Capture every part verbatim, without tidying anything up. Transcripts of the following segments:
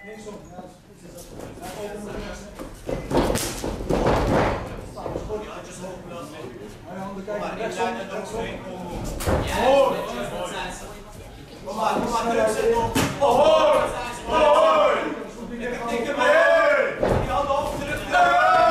Kom maar, kom maar, druk zet op. Ahoy! Ahoy! Tik hem mee! Die handen op, druk, druk!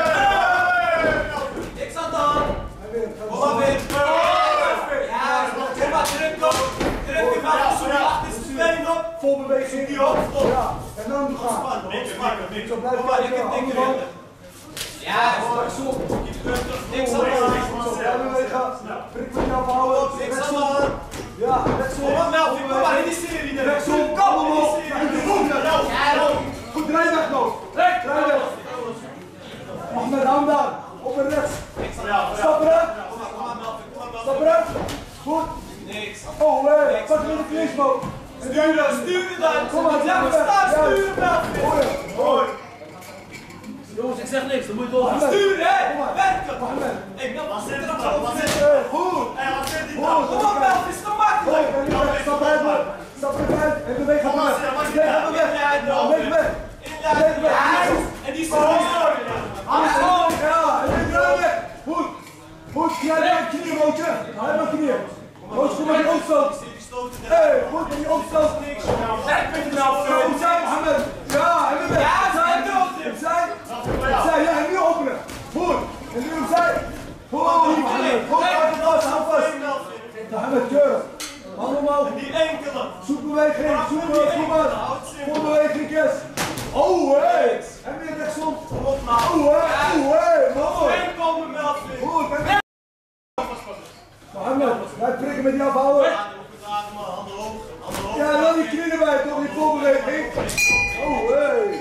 Niks aan de hand! Kom maar weer! Ja, kom maar, druk op! Druk hem af, zoek je achterste been op! Vol beweging. Die op, stop! Ja, en dan gaan. Kom maar, ik heb dikke winnen. Ja, niks aan de hand! Ja, bewegen. Prik met jou houden. Niks aan de hand! Ja, rechtsom. Kom maar, Melvin, kom maar in die serie! Rechtsom, kom op! Goed, draai weg nog! Draai weg! Mohamed Hamdan, op en rechts! Stap eruit! Stap eruit! Goed! Niks! Oh, hé! Pak in de kniesboog! Sturen, sturen dan! Kom maar, ja, we staan, sturen Melvin! Hoi! Hoi! Jongens, ik zeg niks, dan moet je door. Sturen, hé! Werken! Mohamed! Hé, Melvin, zit er Goed! Goed! Kom op, Melvin, is toch makkelijk! Stap eruit, man! Stap eruit en beweeg hem weg! Beweeg hem weg! Beweeg weg! Beweeg weg! En die is er hoog! Ja, en die draai weg! Goed! Goed, jij bent knieën, Roodje! Hij maakt knieën! Roodje, kom maar die opstoot! Hé, goed, en die opstoot! Werk met de Melvin! Opzij, Mohamed! Ja, en weer weg! Ja, zij doet het! Opzij! Opzij, ja, en nu openen! Goed! En nu opzij! Goed, Mohamed! Goed, hou vast, hou vast! Mohamed, keurig! Handen omhoog! Die enkele! Zoekbeweging, zoeken, kom maar! Voorbeweging, yes! Oh, hé! Hey. En weer rechtsom! Op nou! Oh, hé! Hey. Oh, hé! Hey. Mooi! Eén komen, Melvin! Goed, en... Mohamed, wij prikken met die afhouden! Handen hoog, handen hoog! Ja, dan die knieën erbij, toch? Die voorbeweging! Oh, hé! Hey.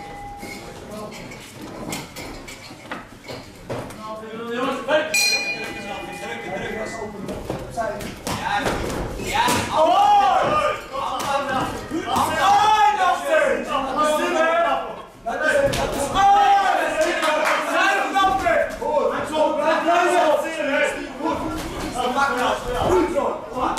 Jongens, weg! Ja, ahoy! Ahoy, Melvin! Goed zo!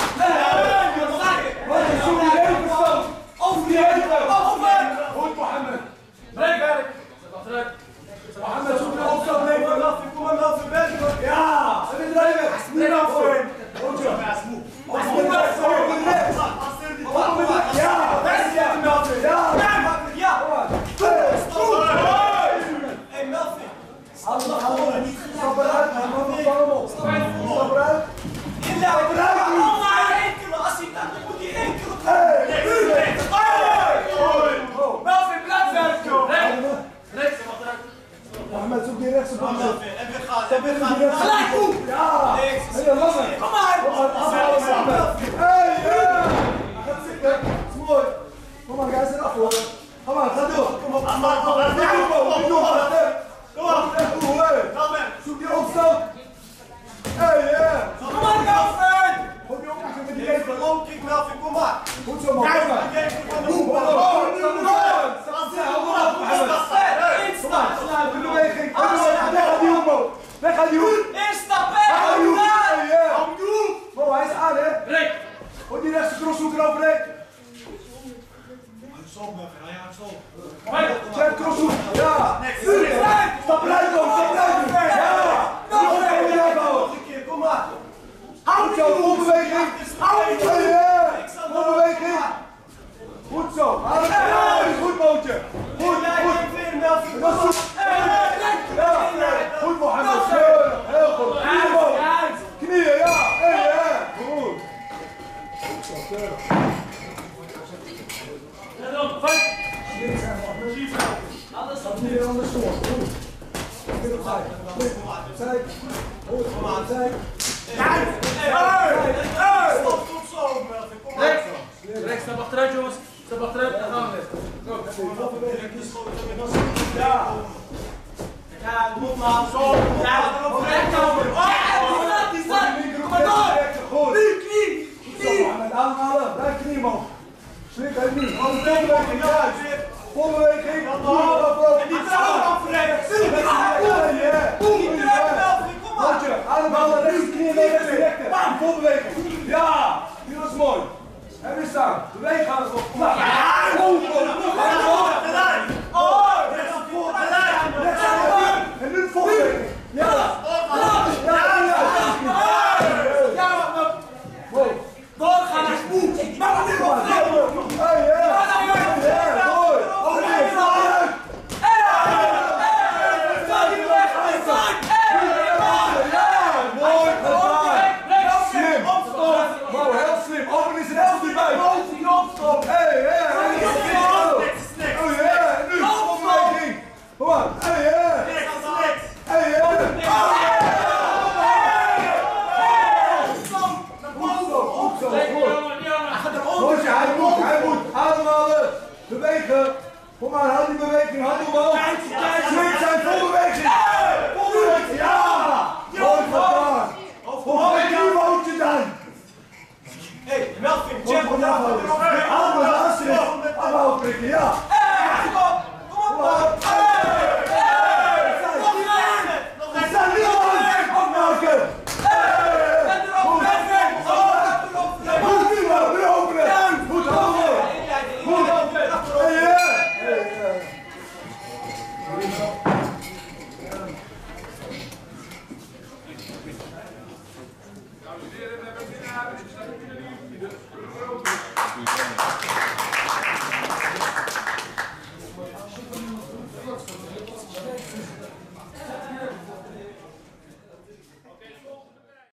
Over die heen! Goed, Mohamed! Werk! Achteruit! Mohamed, zoek naar opstand nemen! Kom maar, Melvin, werken! Ja! En weer draaien weg! Niet naar voren! Goed zo! Over de rechts! Over de rechts! Over de rechts! Ja! Rechts zetten, Melvin! Ja! Ja! Kom maar! Goed! Hé, Melvin! Handen, handen! Stap eruit! Handen, vang hem op! Stap eruit! Inderdaad, allemaal enkele! Als hij dat moet hij enkele! Hey! Melvin, blijf werken! Rechts! Achteruit! Mohamed, zoek die rechtse Kom, band op! Melvin, en we gaan, Stap en we in die gaan! rechtse Gelijk band goed! op! Ja! Niks! Hele lange! Kom maar! Kom maar, afhalen, Mohamed! Hey! Ja! Hij gaat zitten! Dat is mooi! Kom maar, hij zit af hoor! Kom maar, ga door! Kom op! Kom maar, kom maar! Niet doen, man! Niet doen, man! Kom op! Oeh, hey! Zoek die opstoot! Hey, ja! Kom maar, Melvin! Goed die opstoot met die Even enkel! low kick, Melvin, kom maar! Goed zo, man! Kom maar! Oeh, man! Oh, nu moet het! Kom maar, snel, de beweging! Weg aan die hoek, man! Weg aan die hoek! Instappen! Weg aan die hoek! Daar! Hey, ja! Mo, hij is aan, hè? Recht! Goed die rechtse crosshoeker overheen! Zet crosshoek! Ja! Stap eruit, man! Stap eruit! Ja! Nog een keer uithouden! Kom maar! Goed zo, voorbeweging! Hey, ja! Voorbeweging! Goed zo! Hey, goed, Mootje! Goed, goed! Dat is goed! Ja! Goed, Mohamed! Heel goed! Knieën, man! Knieën, ja! Hey, ja! Goed! Goed zo, keurig! En dan, vijf! Dat is niet anders door. Goed. Dit opzij. Opzij. Goed. Opzij. Hey! Hey! Stop, stop zo, Melvin, kom maar! Rechts! Rechts, stap achteruit, jongens! Stap achteruit, dan gaan we weer. Ja! Ja, kom maar! Zo! Ja, erop recht over! Oh, die staat! Kom maar door! Goed. Knie! Zo, met aanhalen. Blijf knie omhoog. Slik uit nu. Gewoon de voorbeweging juist. Voorbeweging. En die trouw afrecht! Die trouw, Melvin, kom maar! Mootje, ademhalen, rechts knie en rechts rechter. Voorbeweging. Ja! Die was mooi. En weer staan. Beweeg aan het op. Ja! Kom maar, houd die beweging, hand omhoog.